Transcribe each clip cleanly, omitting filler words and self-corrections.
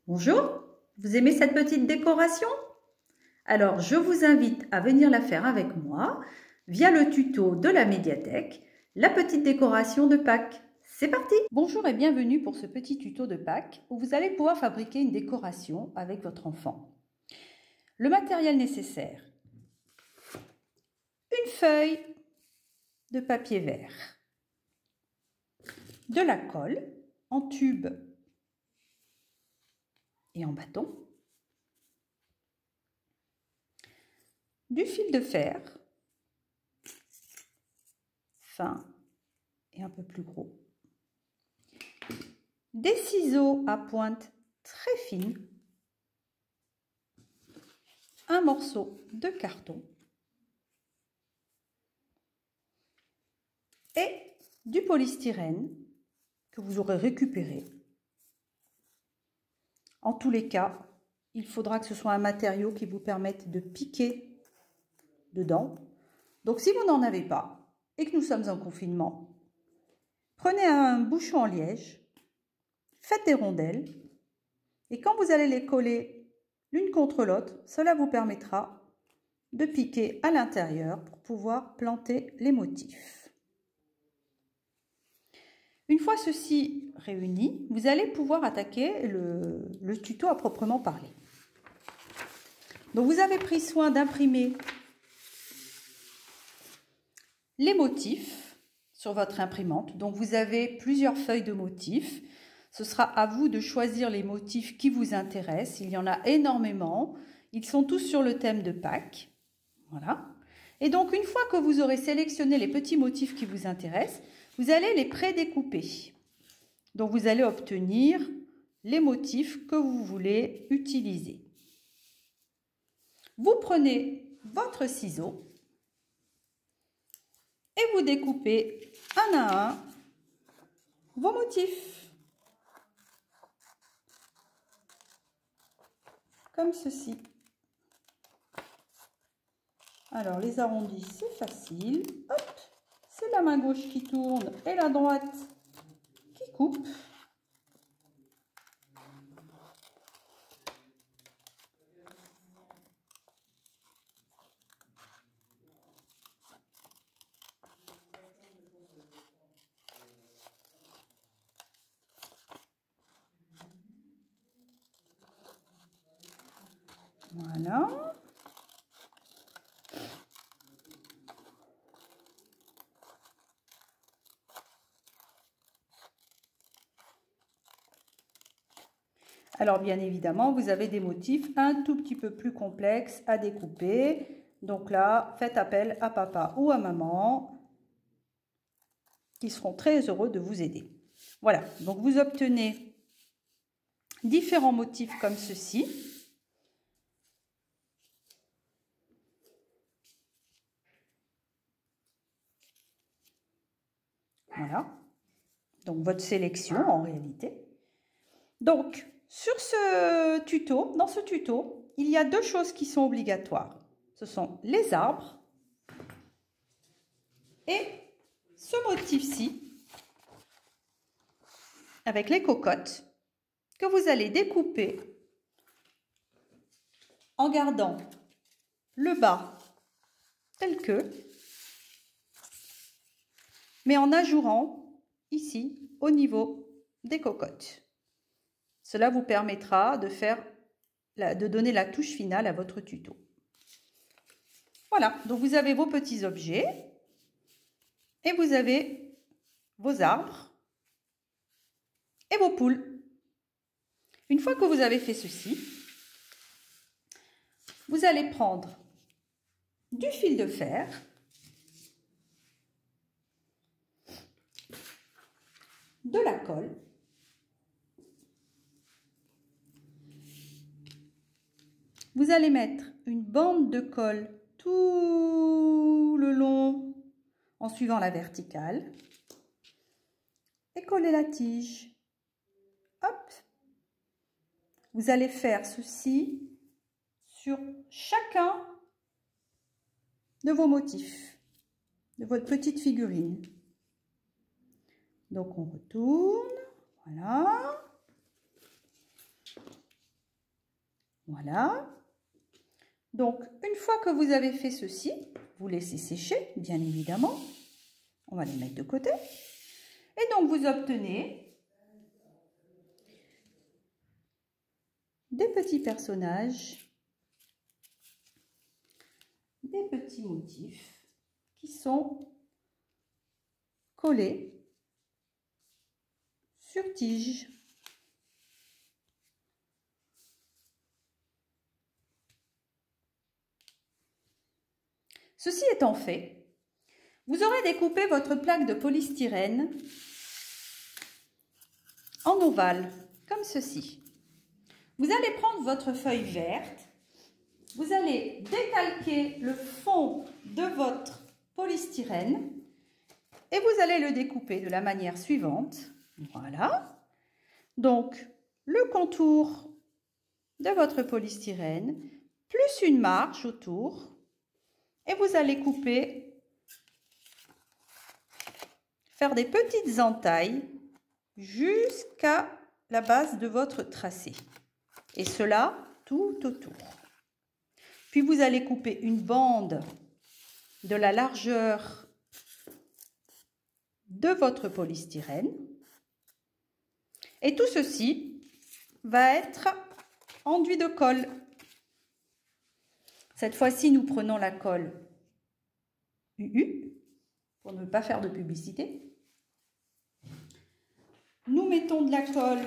Bonjour, vous aimez cette petite décoration? Alors, je vous invite à venir la faire avec moi via le tuto de la médiathèque, la petite décoration de Pâques. C'est parti! Bonjour et bienvenue pour ce petit tuto de Pâques où vous allez pouvoir fabriquer une décoration avec votre enfant. Le matériel nécessaire: une feuille de papier vert, de la colle en tube et en bâton, du fil de fer fin et un peu plus gros, des ciseaux à pointe très fine, un morceau de carton et du polystyrène que vous aurez récupéré. En tous les cas, il faudra que ce soit un matériau qui vous permette de piquer dedans. Donc si vous n'en avez pas et que nous sommes en confinement, prenez un bouchon en liège, faites des rondelles et quand vous allez les coller l'une contre l'autre, cela vous permettra de piquer à l'intérieur pour pouvoir planter les motifs. Une fois ceci réuni, vous allez pouvoir attaquer le tuto à proprement parler. Donc vous avez pris soin d'imprimer les motifs sur votre imprimante. Donc vous avez plusieurs feuilles de motifs. Ce sera à vous de choisir les motifs qui vous intéressent. Il y en a énormément. Ils sont tous sur le thème de Pâques. Voilà. Et donc une fois que vous aurez sélectionné les petits motifs qui vous intéressent, vous allez les pré-découper. Donc vous allez obtenir les motifs que vous voulez utiliser. Vous prenez votre ciseau et vous découpez un à un vos motifs. Comme ceci. Alors les arrondis, c'est facile. Hop, c'est la main gauche qui tourne et la droite qui coupe. Voilà. Alors bien évidemment, vous avez des motifs un tout petit peu plus complexes à découper. Donc là, faites appel à papa ou à maman qui seront très heureux de vous aider. Voilà, donc vous obtenez différents motifs comme ceci. Voilà, donc votre sélection en réalité. Donc, sur ce tuto, dans ce tuto, il y a deux choses qui sont obligatoires. Ce sont les arbres et ce motif-ci, avec les cocottes, que vous allez découper en gardant le bas tel que, mais en ajourant ici au niveau des cocottes. Cela vous permettra de donner la touche finale à votre tuto. Voilà, donc vous avez vos petits objets et vous avez vos arbres et vos poules. Une fois que vous avez fait ceci, vous allez prendre du fil de fer, de la colle, vous allez mettre une bande de colle tout le long en suivant la verticale et coller la tige. Hop. Vous allez faire ceci sur chacun de vos motifs, de votre petite figurine. Donc on retourne, voilà. Voilà. Donc, une fois que vous avez fait ceci, vous laissez sécher, bien évidemment. On va les mettre de côté. Et donc, vous obtenez des petits personnages, des petits motifs qui sont collés sur tige. Ceci étant fait, vous aurez découpé votre plaque de polystyrène en ovale, comme ceci. Vous allez prendre votre feuille verte, vous allez décalquer le fond de votre polystyrène et vous allez le découper de la manière suivante. Voilà. Donc, le contour de votre polystyrène, plus une marge autour. Et vous allez couper, faire des petites entailles jusqu'à la base de votre tracé. Et cela tout autour. Puis vous allez couper une bande de la largeur de votre polystyrène. Et tout ceci va être enduit de colle. Cette fois-ci, nous prenons la colle UU pour ne pas faire de publicité. Nous mettons de la colle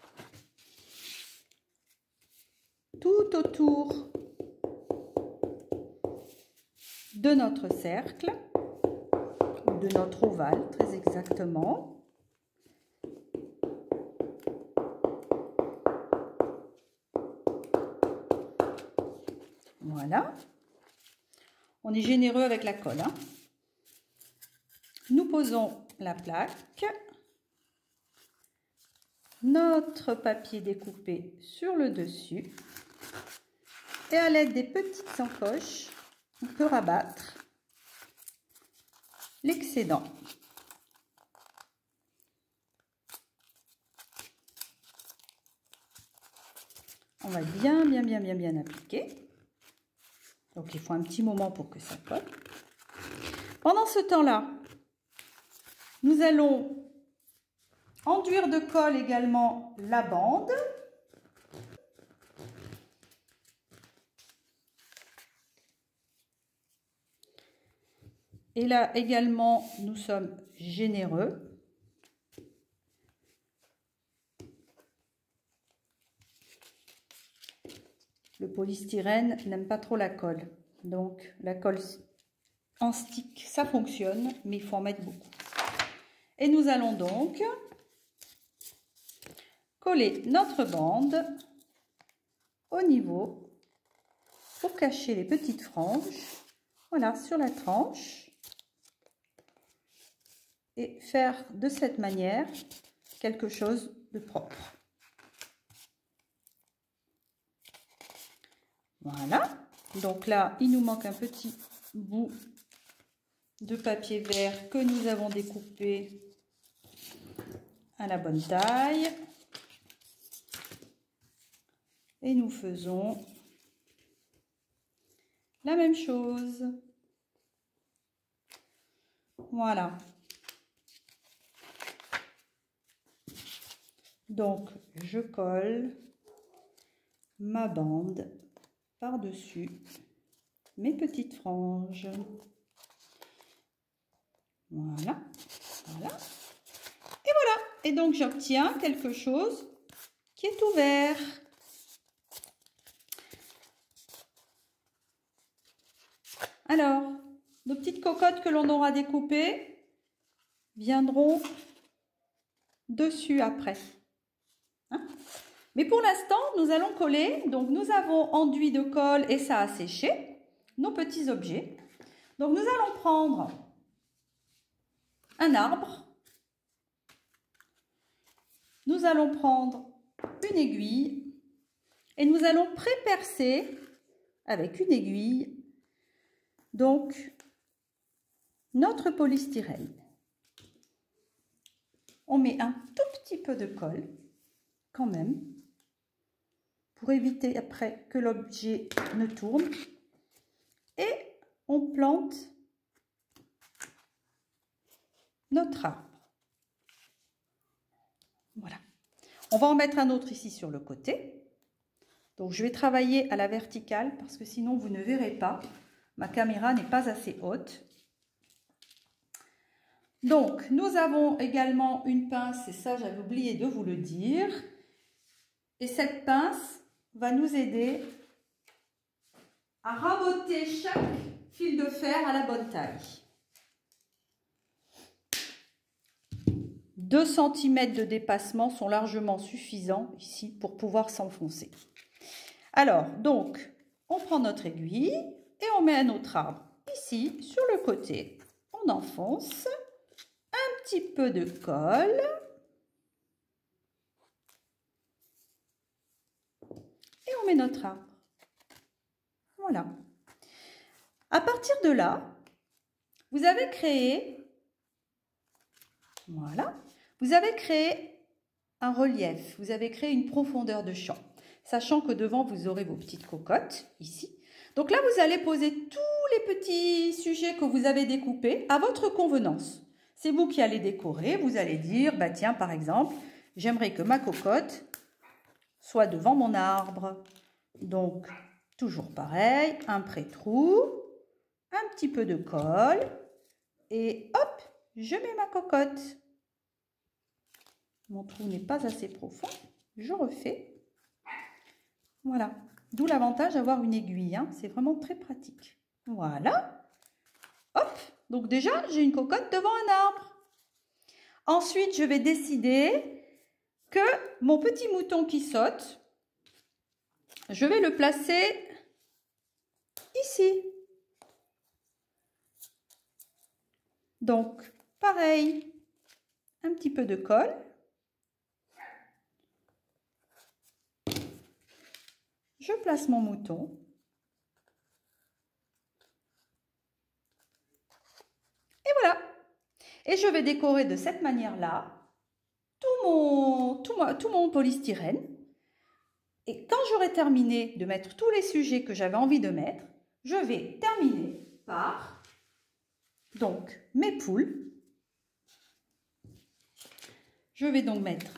tout autour de notre cercle, ou de notre ovale, très exactement. Voilà. On est généreux avec la colle, hein. Nous posons la plaque, notre papier découpé sur le dessus et à l'aide des petites encoches, on peut rabattre l'excédent. On va bien appliquer. Donc, il faut un petit moment pour que ça colle. Pendant ce temps-là, nous allons enduire de colle également la bande. Et là également, nous sommes généreux. Le polystyrène n'aime pas trop la colle. Donc, la colle en stick, ça fonctionne, mais il faut en mettre beaucoup. Et nous allons donc coller notre bande au niveau pour cacher les petites franges. Voilà, sur la tranche. Et faire de cette manière quelque chose de propre. Voilà. Donc là, il nous manque un petit bout de papier vert que nous avons découpé à la bonne taille. Et nous faisons la même chose. Voilà. Donc, je colle ma bande par-dessus mes petites franges. Voilà, voilà. Et voilà. Et donc, j'obtiens quelque chose qui est ouvert. Alors, nos petites cocottes que l'on aura découpées viendront dessus après. Hein? Mais pour l'instant, nous allons coller. Donc, nous avons enduit de colle et ça a séché nos petits objets. Donc, nous allons prendre un arbre. Nous allons prendre une aiguille et nous allons pré-percer avec une aiguille donc notre polystyrène. On met un tout petit peu de colle quand même pour éviter après que l'objet ne tourne. Et on plante notre arbre. Voilà. On va en mettre un autre ici sur le côté. Donc je vais travailler à la verticale parce que sinon vous ne verrez pas. Ma caméra n'est pas assez haute. Donc nous avons également une pince, et ça j'avais oublié de vous le dire. Et cette pince va nous aider à raboter chaque fil de fer à la bonne taille. 2 cm de dépassement sont largement suffisants ici pour pouvoir s'enfoncer. Alors, donc, on prend notre aiguille et on met un autre arbre ici sur le côté. On enfonce un petit peu de colle. Et on met notre arbre. Voilà. À partir de là, vous avez créé, voilà, vous avez créé un relief, vous avez créé une profondeur de champ, sachant que devant, vous aurez vos petites cocottes, ici. Donc là, vous allez poser tous les petits sujets que vous avez découpés à votre convenance. C'est vous qui allez décorer, vous allez dire, bah tiens, par exemple, j'aimerais que ma cocotte soit devant mon arbre. Donc, toujours pareil, un pré-trou, un petit peu de colle, et hop, je mets ma cocotte. Mon trou n'est pas assez profond, je refais. Voilà, d'où l'avantage d'avoir une aiguille, hein. C'est vraiment très pratique. Voilà, hop, donc déjà j'ai une cocotte devant un arbre. Ensuite, je vais décider que mon petit mouton qui saute, je vais le placer ici. Donc, pareil, un petit peu de colle. Je place mon mouton. Et voilà. Et je vais décorer de cette manière-là tout mon polystyrène. Et quand j'aurai terminé de mettre tous les sujets que j'avais envie de mettre, je vais terminer par donc mes poules. Je vais donc mettre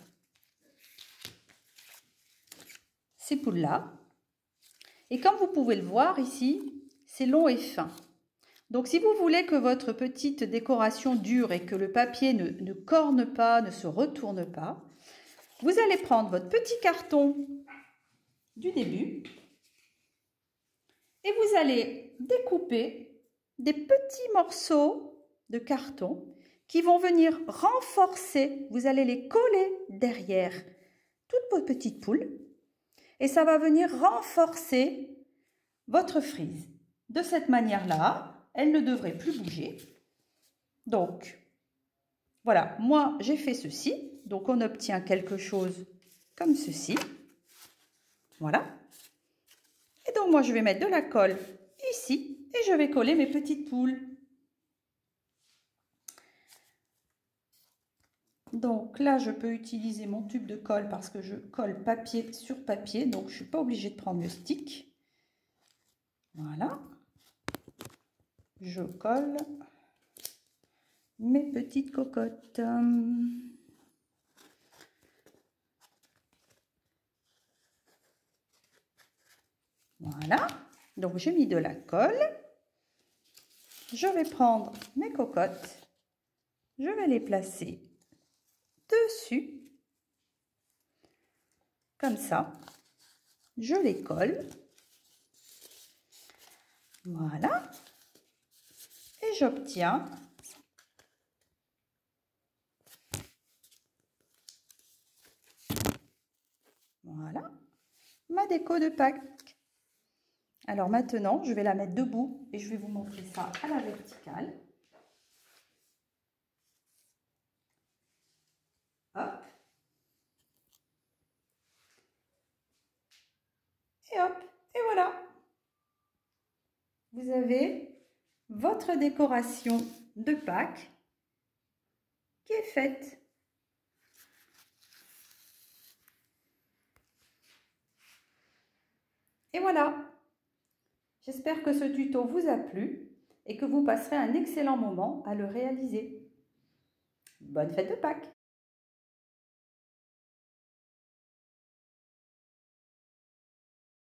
ces poules-là. Et comme vous pouvez le voir ici, c'est long et fin. Donc si vous voulez que votre petite décoration dure et que le papier ne corne pas, ne se retourne pas, vous allez prendre votre petit carton du début et vous allez découper des petits morceaux de carton qui vont venir renforcer, vous allez les coller derrière toutes vos petites poules et ça va venir renforcer votre frise. De cette manière-là, elle ne devrait plus bouger. Donc, voilà, moi j'ai fait ceci. Donc on obtient quelque chose comme ceci. Voilà. Et donc moi je vais mettre de la colle ici et je vais coller mes petites poules. Donc là je peux utiliser mon tube de colle parce que je colle papier sur papier. Donc je ne suis pas obligée de prendre le stick. Voilà. Je colle mes petites cocottes. Voilà, donc j'ai mis de la colle. Je vais prendre mes cocottes, je vais les placer dessus, comme ça. Je les colle. Voilà. Et j'obtiens voilà ma déco de Pâques. Alors maintenant, je vais la mettre debout et je vais vous montrer ça à la verticale. Hop. Et hop. Et voilà. Vous avez votre décoration de Pâques qui est faite. Et voilà. J'espère que ce tuto vous a plu et que vous passerez un excellent moment à le réaliser. Bonne fête de Pâques!